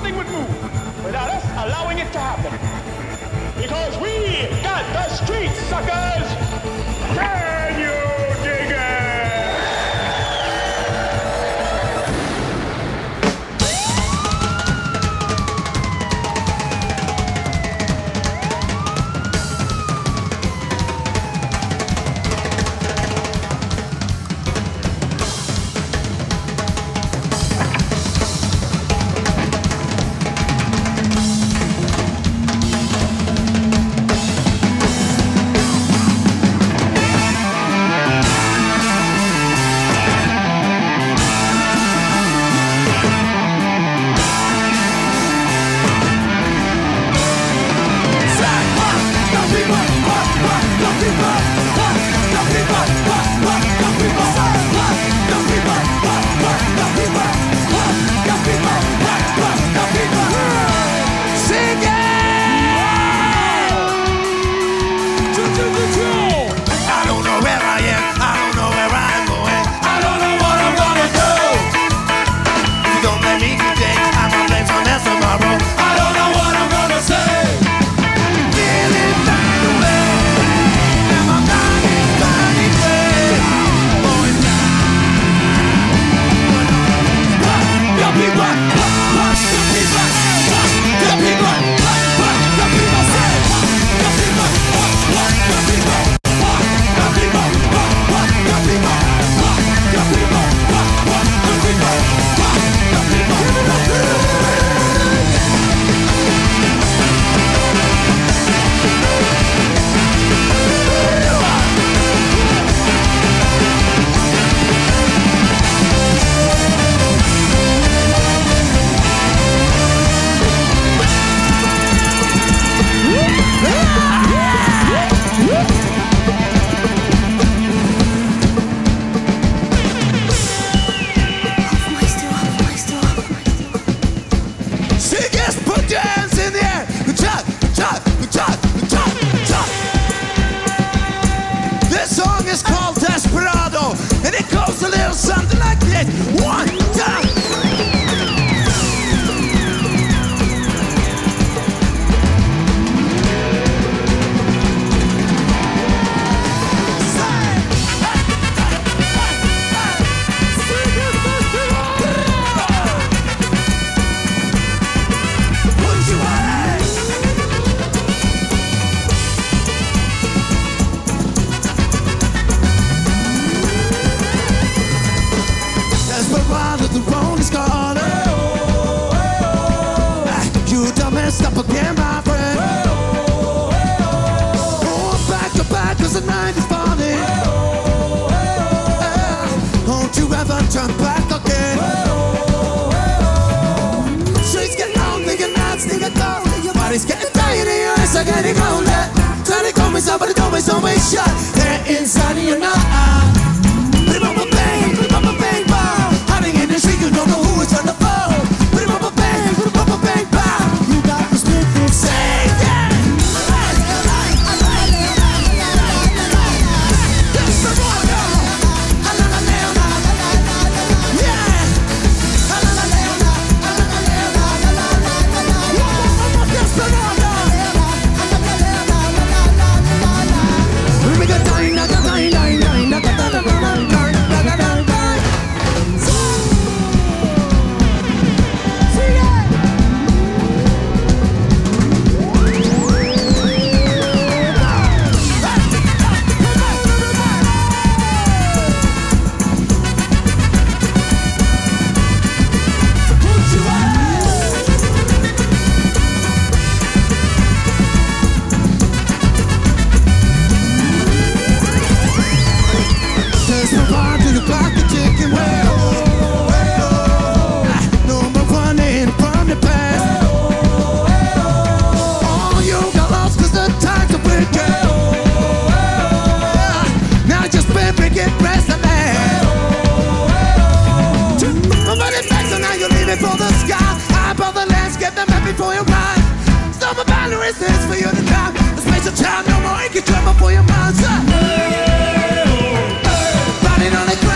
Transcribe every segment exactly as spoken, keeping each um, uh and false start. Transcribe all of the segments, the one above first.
nothing would move without us allowing it to happen. Because we got the streets, suckers! Can you dig it?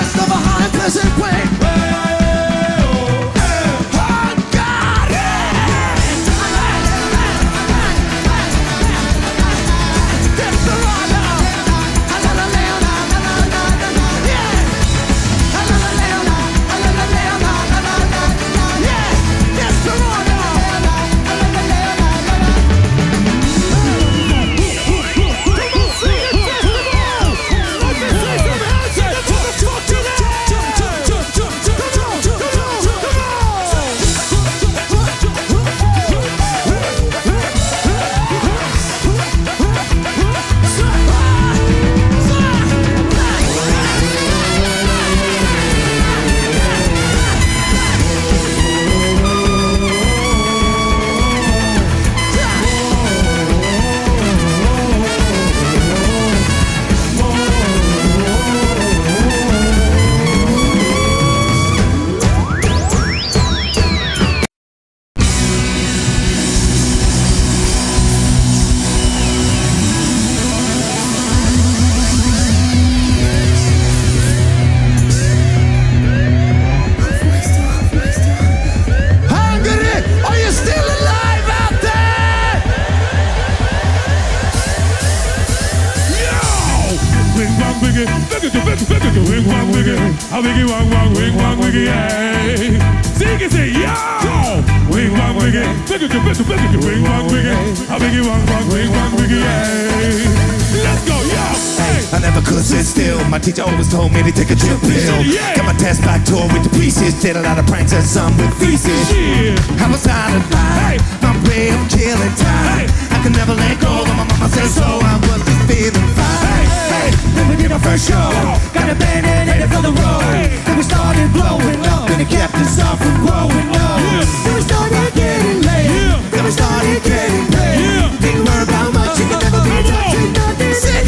Pleasant way. Oh God, yeah. A wiggy wang wang, wing wang wiggy, hey. Sing it, say, yo! Wing wang wiggy, wiggy wiggy wiggy, wing wang wiggy. A wiggy wang wang, wing wang wiggy, hey. Let's go, yo! Hey. I never could sit still. My teacher always told me to take a chill pill. Yeah. Got my test back tour with the pieces. Did a lot of pranks and some with feces. Yeah. I was out of line. My way of killing time. Hey. I could never let go. But my mama said so. I was just feeling fine. Hey, then we did our first show. Got a band and headed for the road. Then we started blowing up, and it kept us off from growing up. Then we started getting laid. Yeah. Then we started getting paid. Yeah. Think more about much. You can never be touching nothing. Sick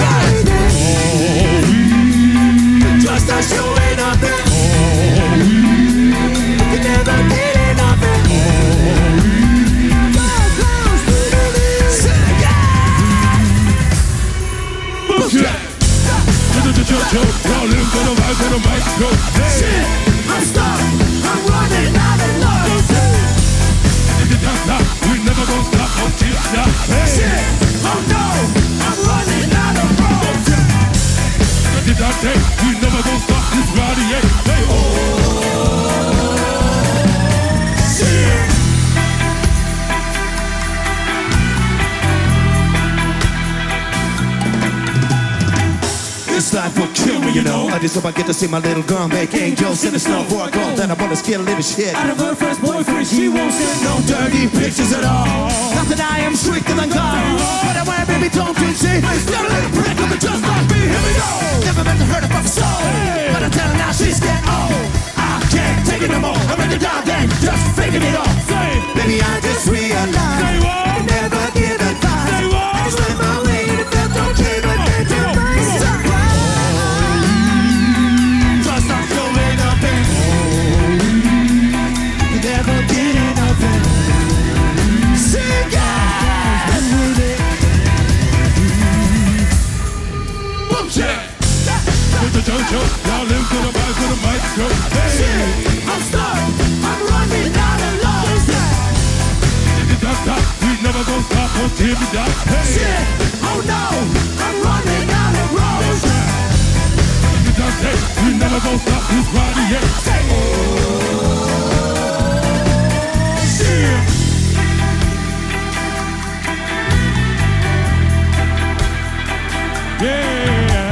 just a show ain't nothing. You can never get nothing. Sick Boom jack. Y'all live to the mic, to the mic, go. Shit, I'm stuck. I'm running out of luck. We never gonna stop until ya. Shit, oh no, I'm running out of road. We never gonna stop this ride, yeah. Hey, oh. Shit. This life will kill me, you know. I just hope I get to see my little girl make angels in the snow before I go. Then I wanna scare a little shit out of her first boyfriend. She won't send no dirty pictures at all. Not that I am stricter than God, but I wear, baby, don't you see? Got a little prick of it just like me. Here we go. Never meant to hurt her fucking soul, but I tell her now she's getting old. I can't take it no more. I'm ready to die then, just faking it off. Baby, I just realized I can never give advice. I just went my way and it felt okay, but then to my surprise, trust I'm going up and you never get enough and sing out with it. Boom check. Y'all live to the mic, to the mic, go. Shit, I'm stuck. I'm running out of love. We never gonna stop until we die. Shit, oh no, I'm running out of road. We never gonna stop this ride, yeah. Oh, shit. Yeah.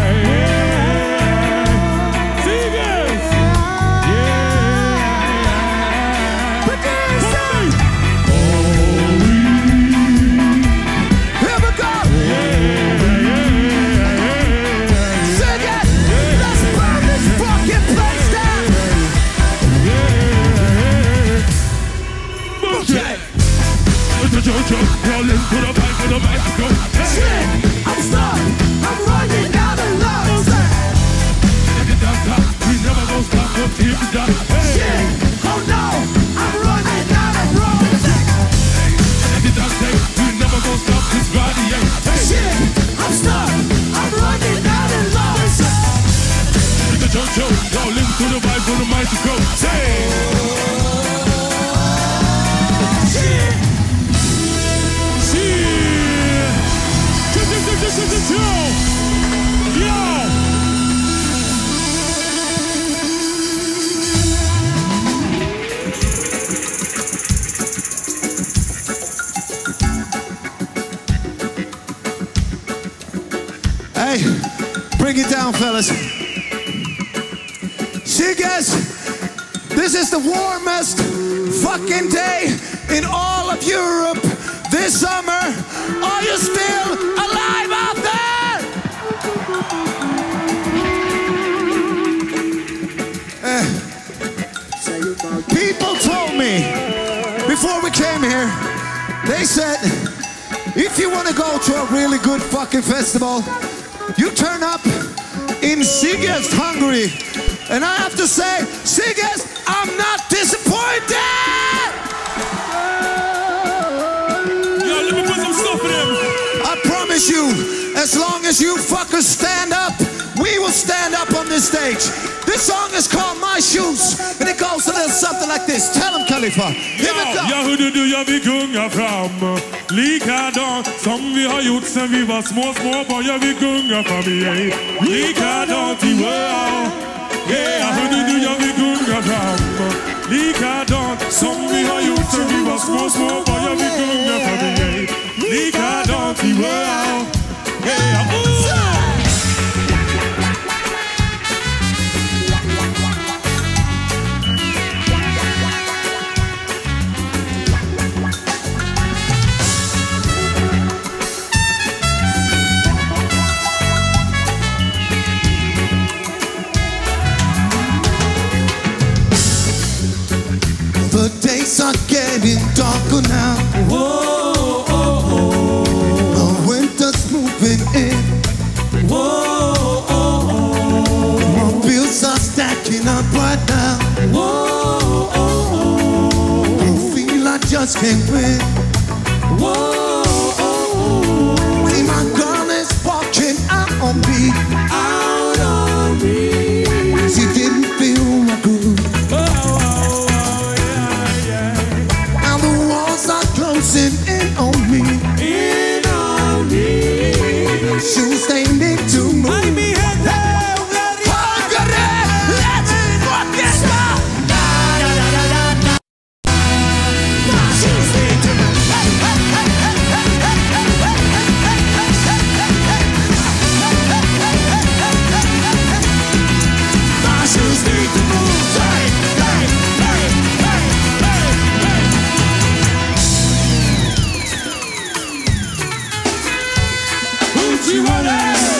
Y'all live to the mic, to the mic, go. Shit, I'm stuck. I'm running out of love. We never gonna stop until we die. Shit, oh no, I'm running out of road. We never gonna stop this ride, yeah. Shit, I'm stuck. I'm running out of love. Y'all live to the mic, to the mic, go. Say. Hey, bring it down, fellas. See, guys, this is the warmest fucking day in all of Europe this summer. Are you still alive out there? Uh, people told me before we came here, they said, if you want to go to a really good fucking festival, you turn up in Sigest, Hungary. And I have to say, Sigest, I'm not disappointed! Yo, let me put some stuff in him. I promise you, as long as you fuckers stand up, we will stand up on this stage. This song is called My Shoes, and it goes a little something like this. Tell them, Khalifa. Here we go. Ja, hur du du, jag vill gunga fram. Likadant som vi har gjort sen vi var små, små barn. Jag vill gunga fram igen. Likadant i wow. Yeah, I heard the new young good got Lika don't, some me a youth to me was small, small boy, you be good for me. Lika don't, he well. Yeah, ooh. The days are getting darker now. Whoa, oh, oh. The winter's moving in. Whoa, oh, oh. My bills are stacking up right now. Whoa, oh, oh. I feel I just can't win. Whoa, oh, oh. See, my girl is walking out on me. Out on me. She didn't feel my groove. Oh, oh, oh, yeah, yeah. Now the walls are closing in on me. In on me. Shoes they need to move. Ay, mi gente, un grito. Oh, good day. Let's fucking go. Da, da, da, da, da, da. My shoes need to move. Hey, hey, hey, hey, hey, hey, hey, hey, hey, hey, hey, hey, hey. My shoes need to move. Hey, hey, hey, hey, hey, hey. Hoochie Wale.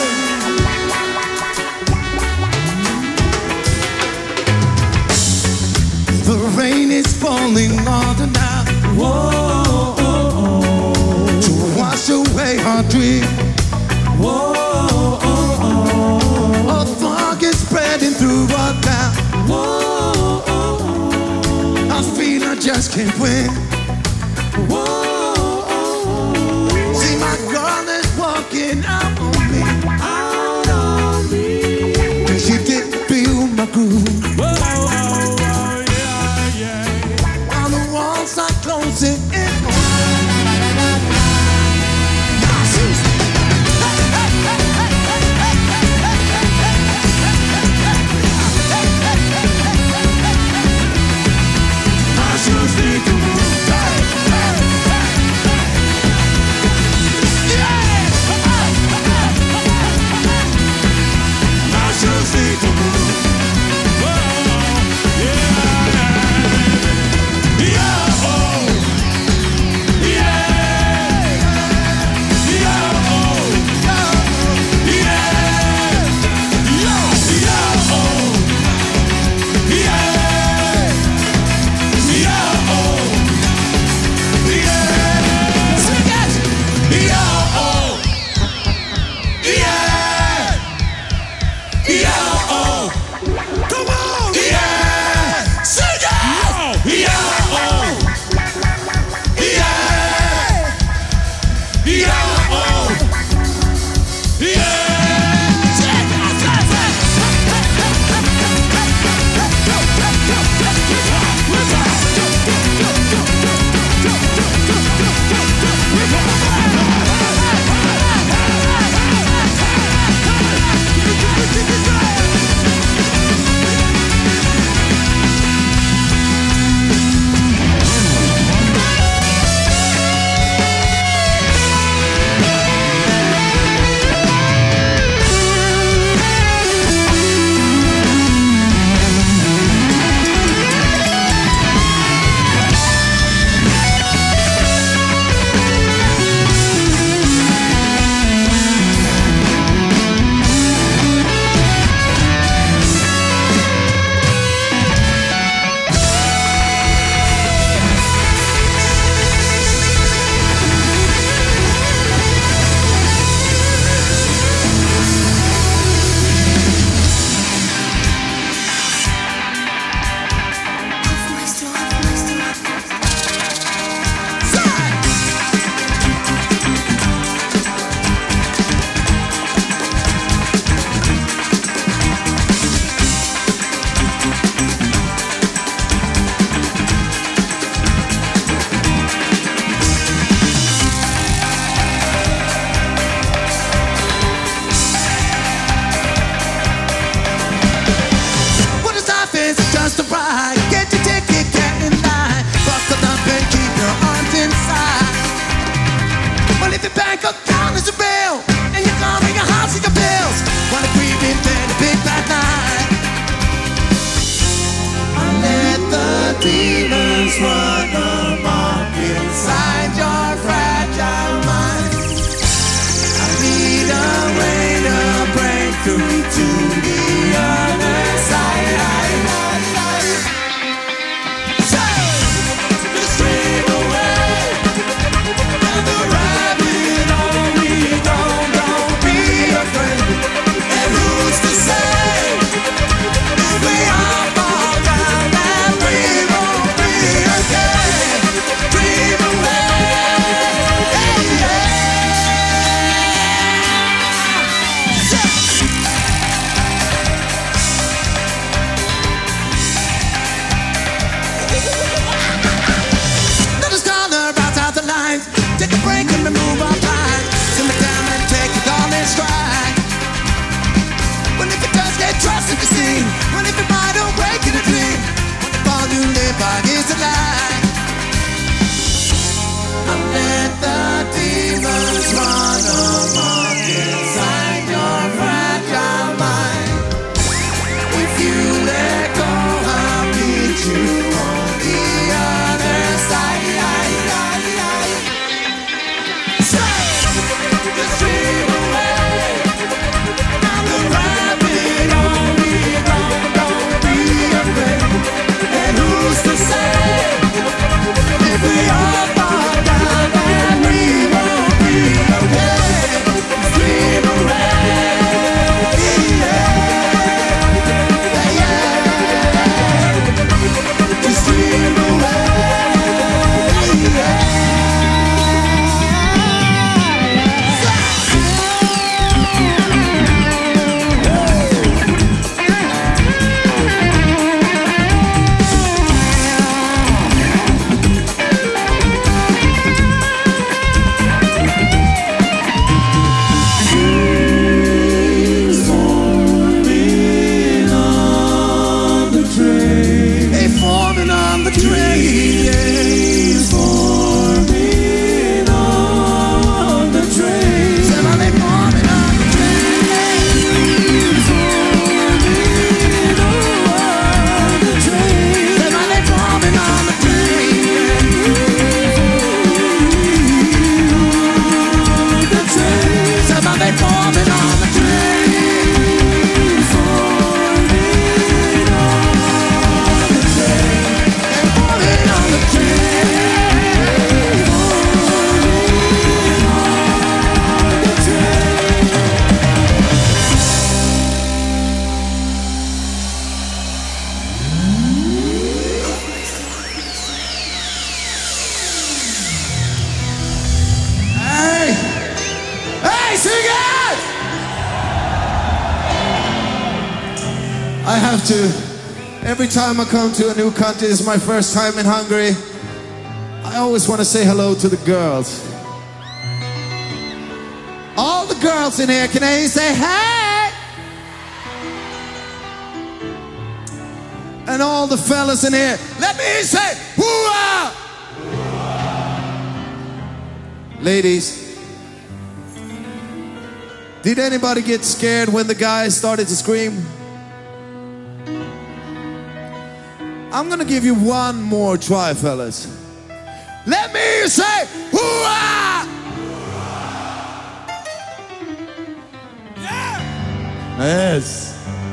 The rain is falling harder now. Whoa, oh, oh. To wash away our dream. Whoa, oh, oh. A fog is spreading through our town. Whoa, oh, oh. I feel I just can't win. Whoa, oh, oh. See, my girl is walking out on me. Out on me. Cause she didn't feel my groove. Whoa, oh, oh, yeah, yeah. Now the walls are closing in on me. My shoes. Hey, hey, hey, hey, hey, hey, hey, hey, hey, hey, hey, hey, hey, hey, hey, hey. My shoes need to move. Hey, hey, hey, hey. Yeah! We all fall down and we won't be okay. Dream away. Yeah, yeah. Just dream away. Yeah. Hey, forming on the train. He's forming on the train. Say, are they forming on the train? He's forming on the train. Say, are they forming on the train? The train. Say, are they forming on the train? Hey! Hey, sing it! I have to, every time I come to a new country, this is my first time in Hungary, I always want to say hello to the girls. All the girls in here, can I say hey? And all the fellas in here, let me say hoo-ah! Ladies, did anybody get scared when the guys started to scream? I'm gonna give you one more try, fellas. Let me say hoo-ah! Yeah! Yes.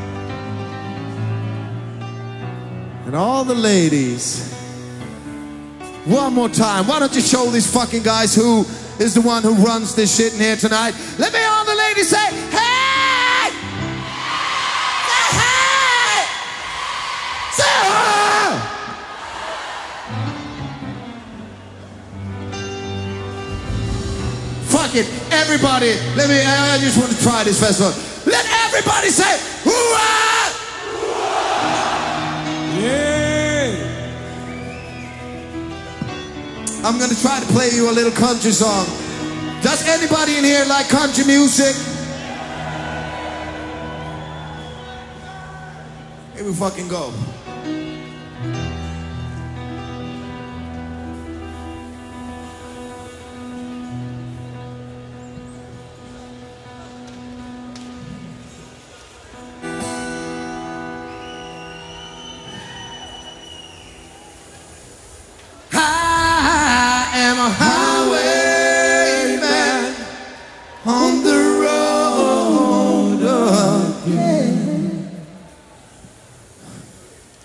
And all the ladies, one more time. Why don't you show these fucking guys who is the one who runs this shit in here tonight? Let me all the ladies say, hey! Say hey! Say ah! Fuck it, everybody. Let me, I just want to try this festival. Let everybody say, hoo-ah! I'm gonna try to play you a little country song. Does anybody in here like country music? Here we fucking go. I'm a highwayman on the road again.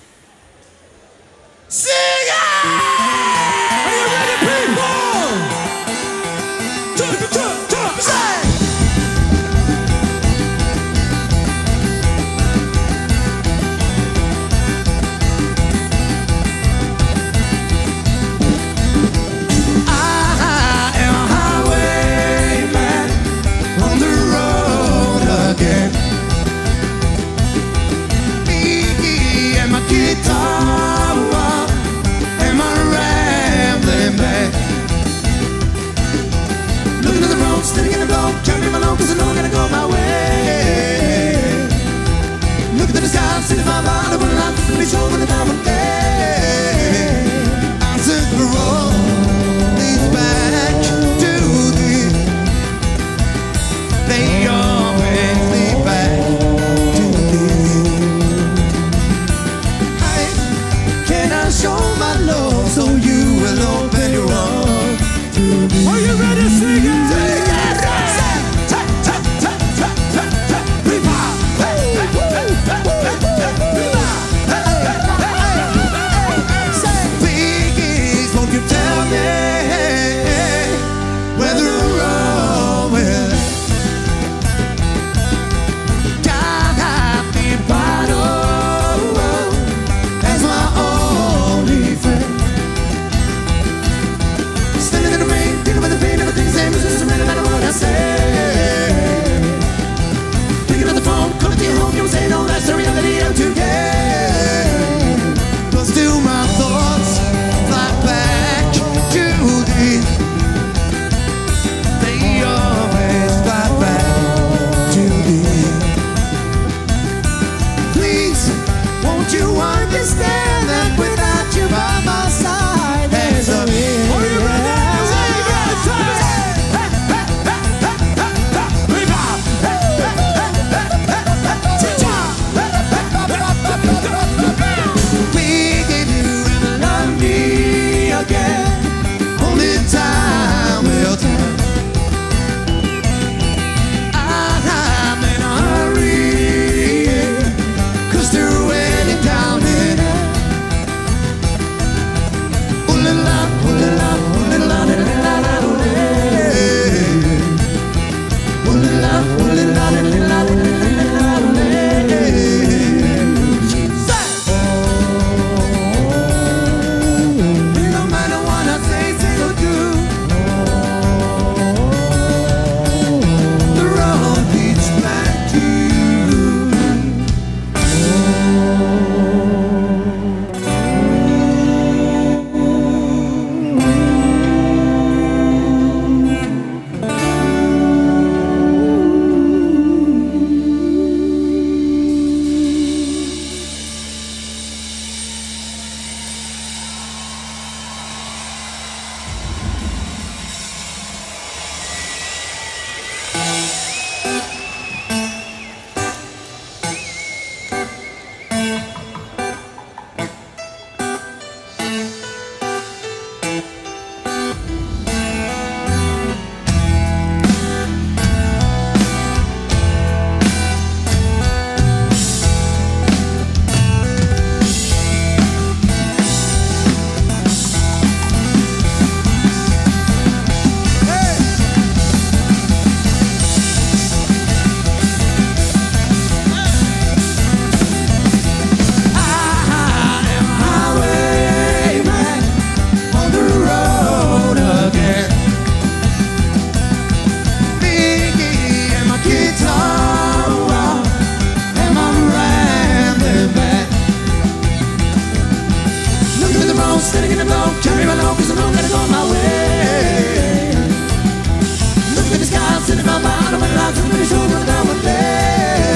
Sitting in the boat, carry me along, cause I know gotta go my way. Looking at the sky, I'm sitting on my heart, I'm alive, I'm pretty sure I'm gonna down one day.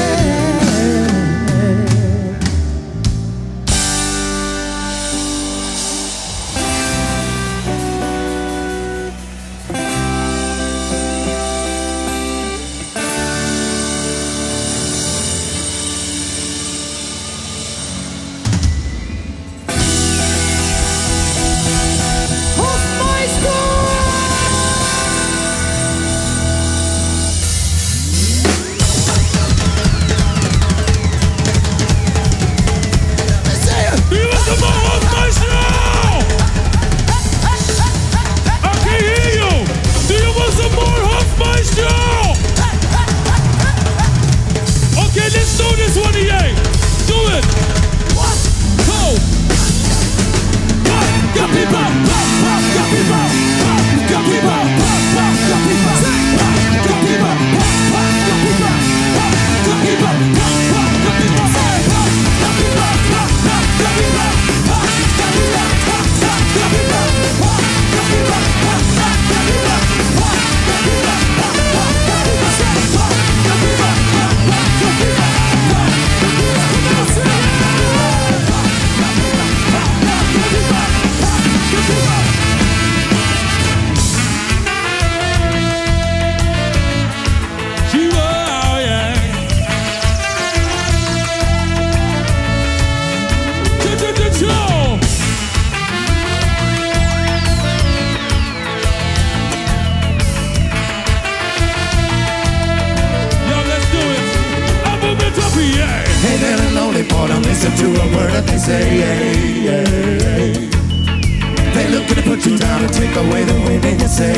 Listen to a word that they say. They looking to put you down and take away the wind in your say.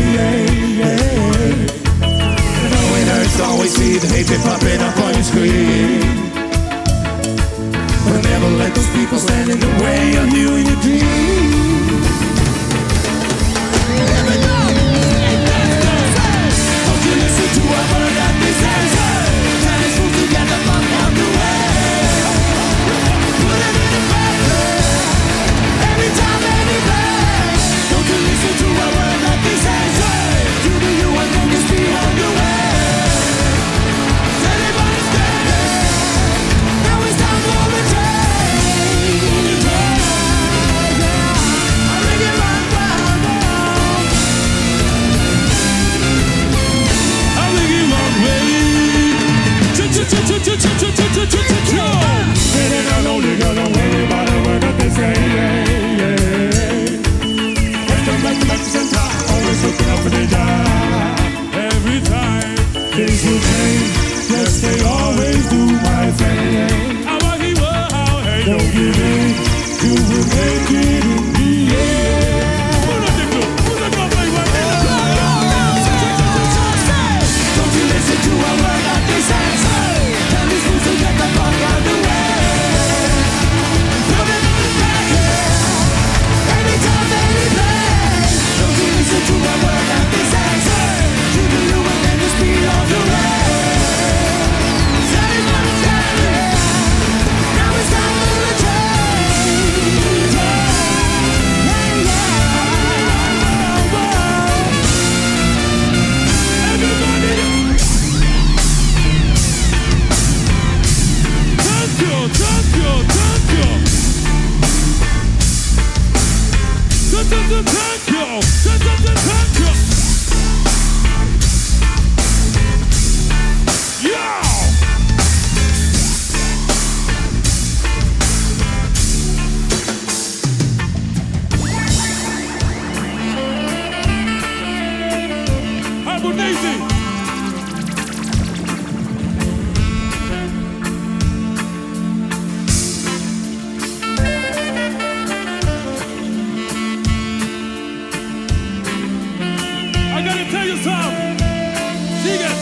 I know it hurts to always see the hatred popping up on your screen, but never let those people stand in the way of you and your dreams. Don't you listen to a word that they say. Time is supposed to get the fuck out the way. Listen to a word that they say. You do you and then just be on your way. Anybody gotta tell you something. Sing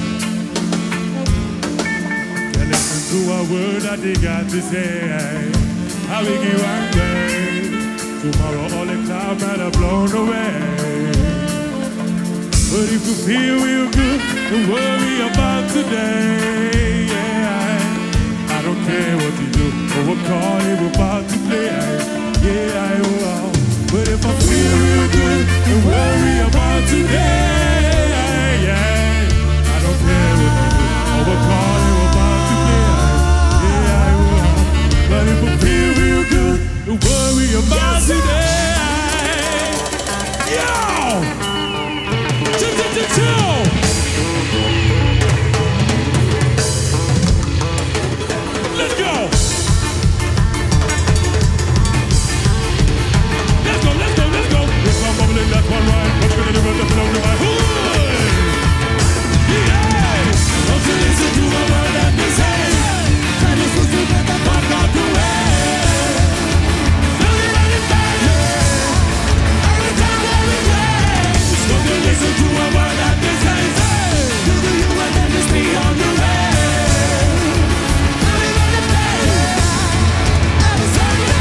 it. Listen to a word that they got to say. How we give one way. Tomorrow all the clouds might have blown away. But if you feel real good, don't worry about today. Yeah, I don't care what you do or what card you're about to play. Yeah, I will. But if I feel real good, don't worry about today. Yeah, I don't care what you do or what card you're about to play. Yeah, I will. But if I feel real good, don't worry about today. Yo! Chill, chill, chill, chill! Let's go! Let's go, let's go, let's go! If I'm bubbling, that's one right. What's gonna do with the flow to my hood? Yeah! Don't you listen to a word that they say. Try to switch to get the fuck out the way. Listen to a word that they say. Do you want them to be on the way? Tell me what it is. Every time you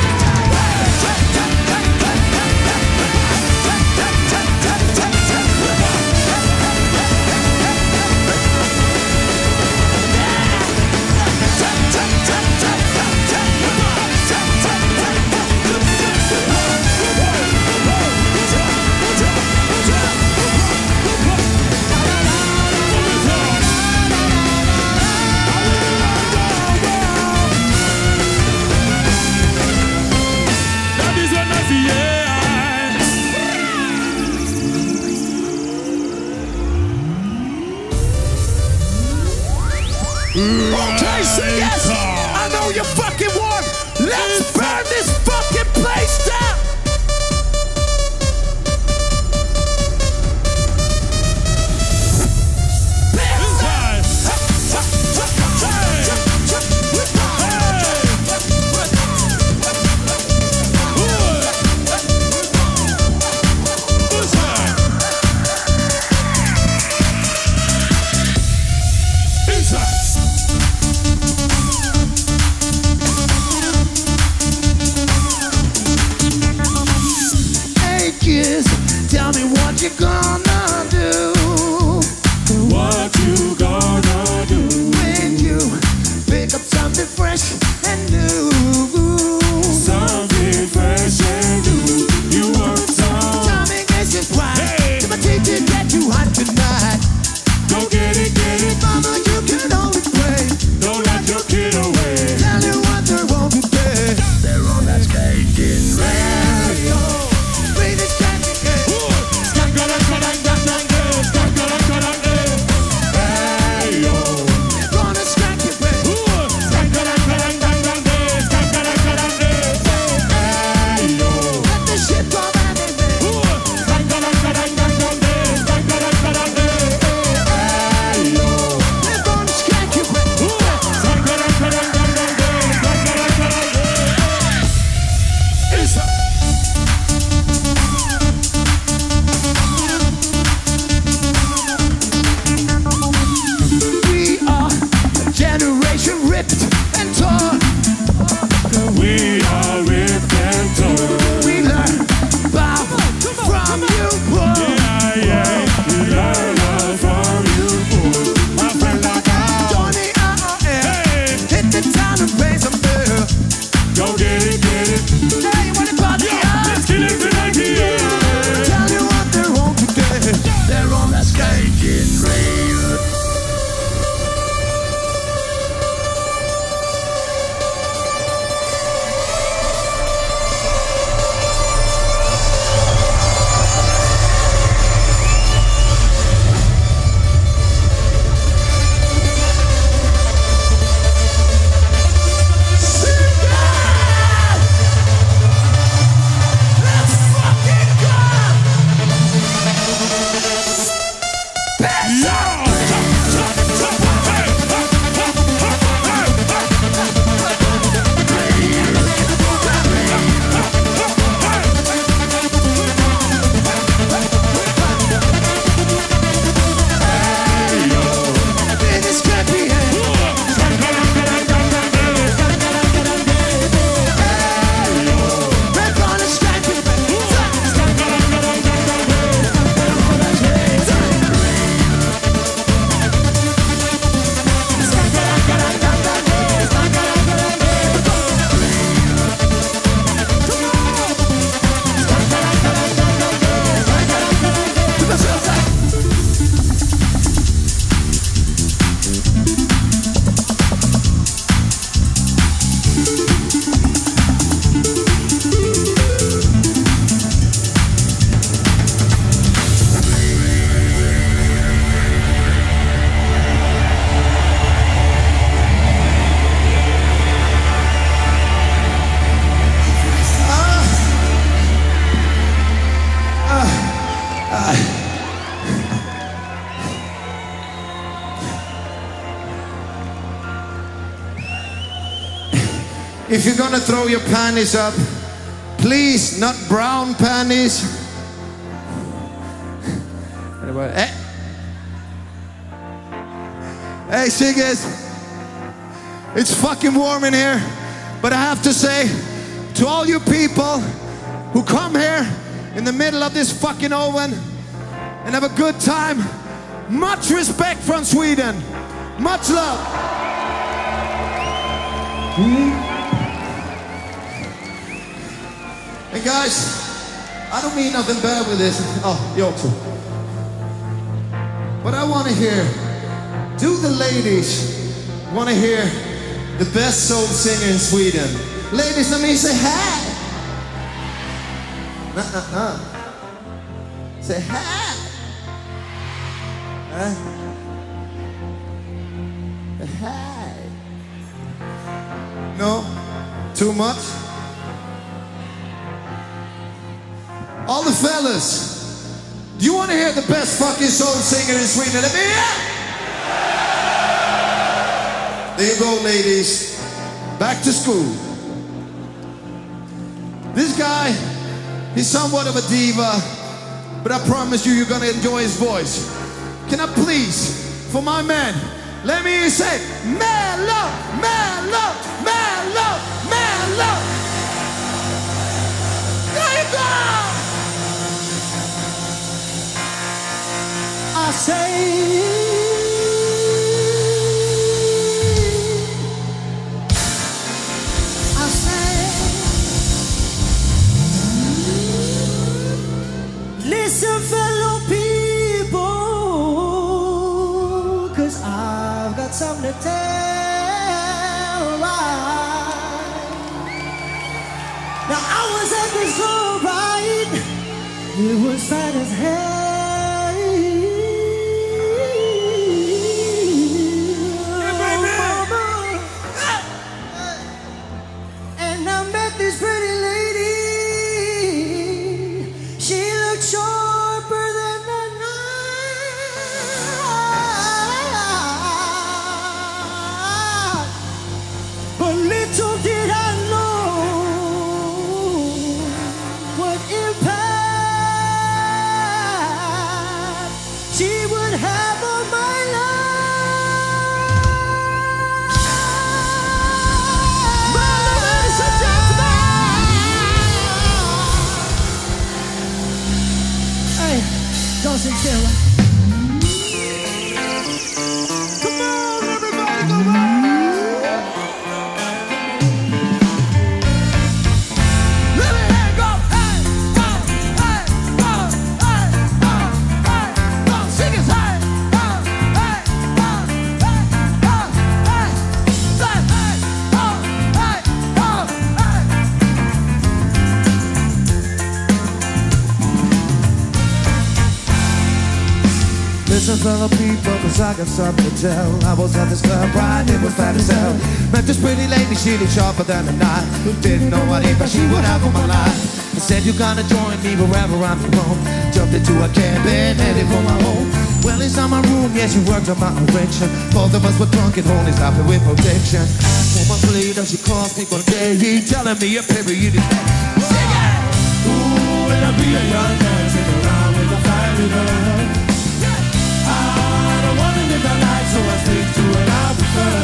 Okay, singers, I know you fucking want. Let's burn this fucking place down. Tell me what you gonna do. What you gonna do when you pick up something fresh and new? Something fresh and new. You want some? Tell me, guess just why? Hey. If I teach you that you hot tonight, Go get it, get it. mama, you can always pray. Don't let your kid away. Tell you what they won't be there. They're on that skating radio. Play this kind of game. Hey yo. Gonna strike your way. Hey yo. Let the shit go round and round. Hey yo. They're gonna strike your way. It's a We are a generation ripped and torn. We are ripped and torn. We learn about from you, boy. Yeah, yeah. We learn love from you, fool. My friend like I. Johnny R R L. Hey. Hit the town and pay some bill. Go get it, get it. Hey, what about the Let's get it tonight, yeah. Tell you what they're on today. They're on that skating rail. Let's fucking go! Pass out! If you're gonna throw your panties up, please, not brown panties. Anyway, hey, hey, Siggas, it's fucking warm in here, but I have to say, to all you people who come here in the middle of this fucking oven and have a good time, much respect from Sweden, much love. Mm-hmm. And guys, I don't mean nothing bad with this. Oh, you too. But I want to hear, do the ladies want to hear the best soul singer in Sweden? Ladies, let me say hi. Uh-uh-uh. Say hi. Huh? Hi. No? Too much? All the fellas, do you want to hear the best fucking soul singer in Sweden? Let me hear. There you go, ladies. Back to school. This guy, he's somewhat of a diva, but I promise you, you're gonna enjoy his voice. Can I please, for my man, let me hear you say, Mello, Mello, Mello, Mello. There you go. I say, I say, listen, fellow people, 'cause I've got something to tell. Right. Now I was at this club, right? It was fat as hell. This pretty lady, she looked sharper than the night. But little did I know what impact she would have on my life. Don't sit still. Come on, everybody, go on. Let me hear it go. Hey, go, hey, go, hey, go, hey, go. Sing it, hey, go, hey, go, hey, go, hey. Say, hey, go, hey, go, hey. Listen, fellow people, 'cause I got something to tell. I was at this club, right, it was fat as hell. Met this pretty lady, she looked sharper than a knife. Didn't know what impact she would have on my life. I said, you gotta join me wherever I'm from. Jumped into a cab and headed for my home. Well, it's not my room, yes, she worked on my erection. Both of us were drunk and only stopping with protection. Four months later, she calls me one day, telling me a period is back. Sing it! Ooh, will I be a young man sitting around with a fire with her? I like, so I stick to what I prefer.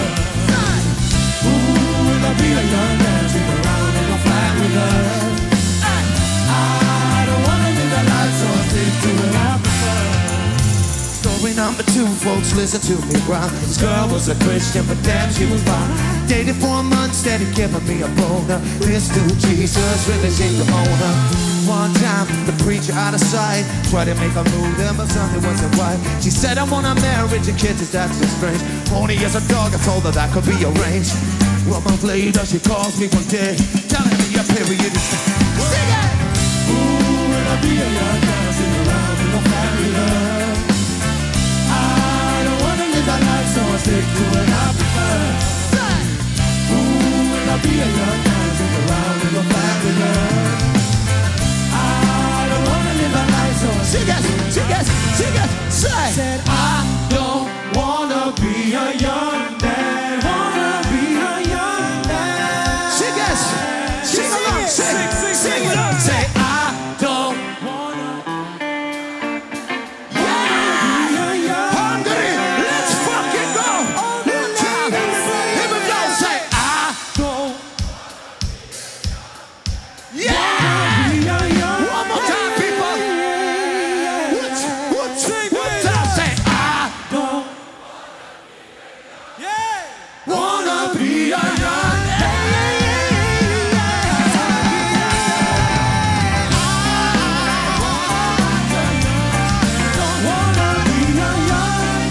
Ooh, will I be a young man, sit around and go fly with her? I don't wanna live that life, so I stick to what I prefer. Story number two, folks, listen to me, right? This girl was a Christian, but damn, she was fine. Dated for a month, steady giving me a boner. This dude, Jesus, really seemed to own her. One time, the preacher out of sight tried to make her move them, but something wasn't right. She said, I want a marriage and kids, that's just strange. Only as a dog, I told her that could be arranged. One month later, she calls me one day, telling me a period is... Sing it! Ooh, will I be a young girl, sing around with no family love? I don't wanna live that life, so I stick to what I prefer. Ooh, will I be a young girl, sing around with no family love? Sing it, Say. Said I don't wanna be a young man. Wanna be a young man. Sing it. Sing along. Sing. Sing, sing, Sing sing it. it. Say I. Don't wanna be a young Hungry. Let's fucking go. One time. Here we go. Say I. don't Yeah. be a young One more time, people. One, Sing one it. time. Say I. Don't yeah. Wanna be a young Don't wanna be a young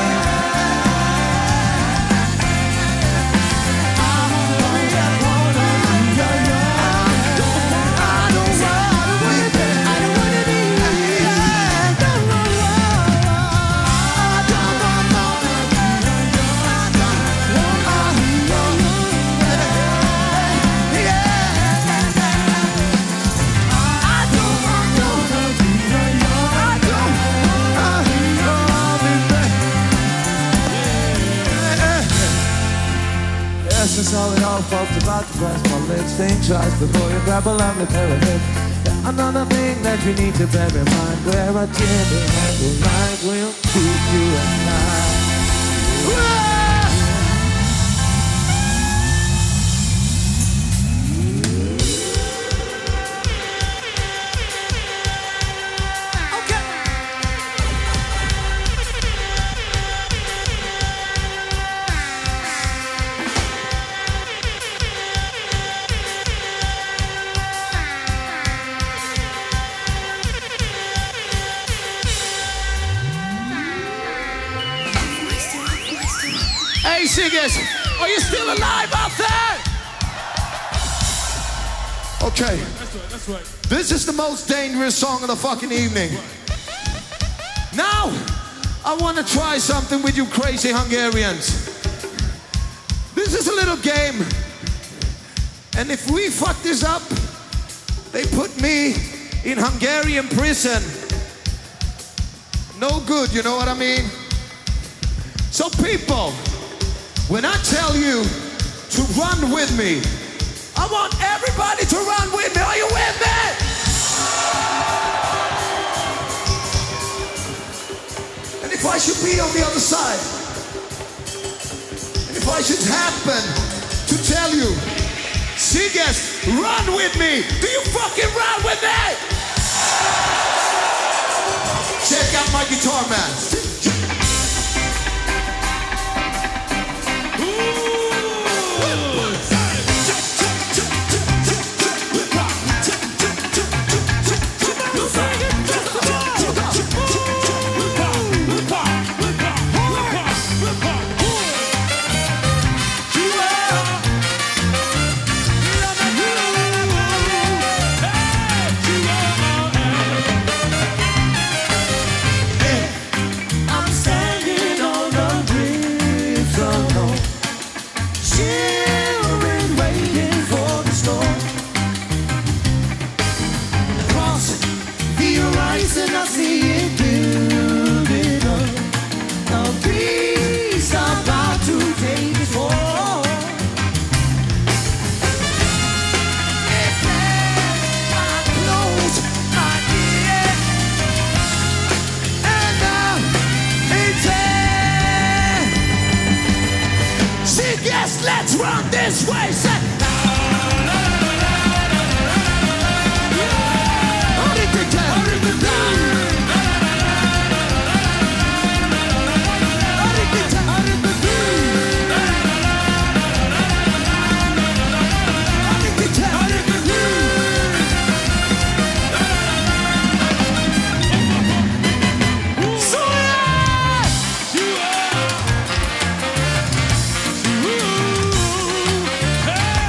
Since all it all falls about to press my lips, think twice before you grab a lovely pair of hips. Yeah, another thing that you need to bear in mind, where a tender handle knife will keep you at night. Hey, singers, are you still alive out there? Okay, That's right, that's right. this is the most dangerous song of the fucking evening. Now, I want to try something with you crazy Hungarians. This is a little game. And if we fuck this up, they put me in Hungarian prison. No good, you know what I mean? So people, when I tell you to run with me, I want everybody to run with me. Are you with me? And if I should be on the other side, and if I should happen to tell you, singers, run with me, do you fucking run with me? Check out my guitar, man. Let's run this way, say. Hey!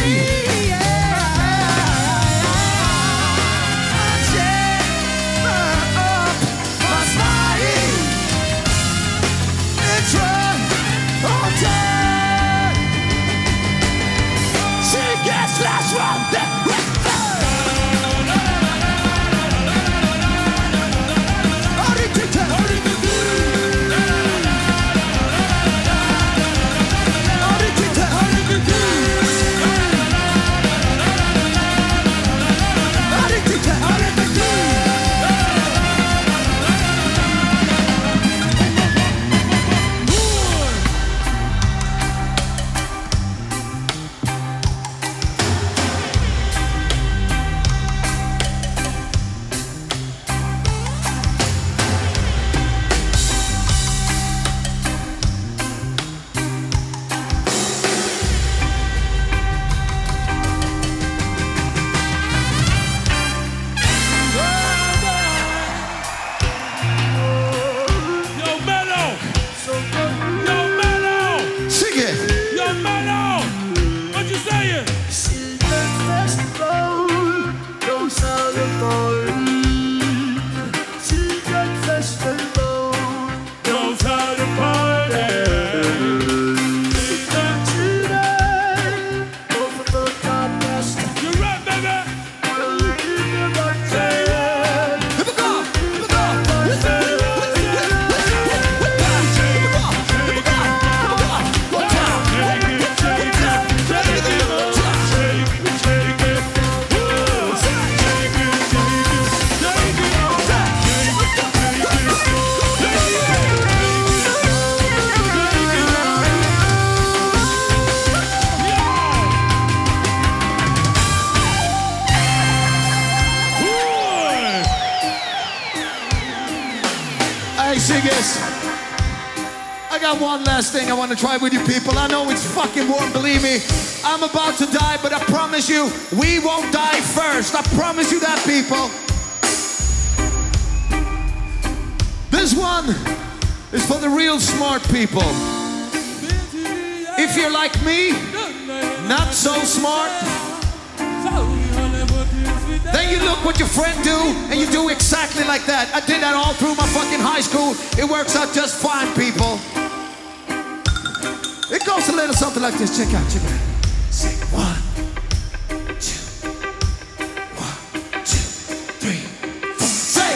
Last one, then Singers, I got one last thing I want to try with you people. I know it's fucking warm, believe me. I'm about to die, but I promise you, we won't die first. I promise you that, people. This one is for the real smart people. If you're like me, not so smart, then you look what your friend do, and you do exactly like that. I did that all through my fucking high school. It works out just fine, people. It goes a little something like this. Check out, check out. Say one, two, one, two, three, four. Say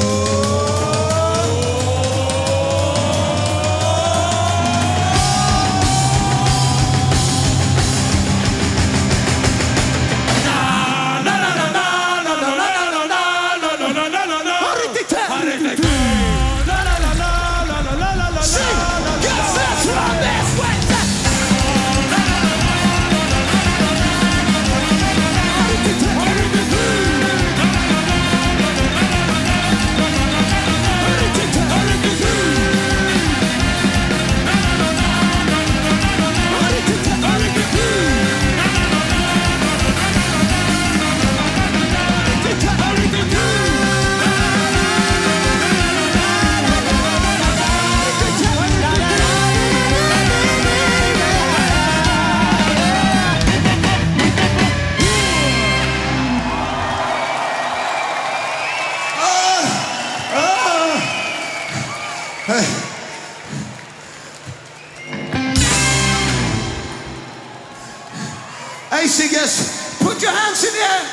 Hey, singers, put your hands in the air.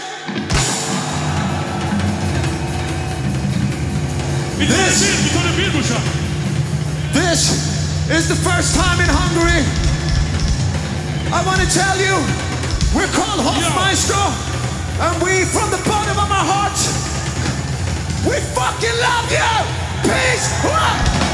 This, this is the first time in Hungary. I want to tell you, we're called Hofmaestro, and we, from the bottom of our hearts, we fucking love you. Peace.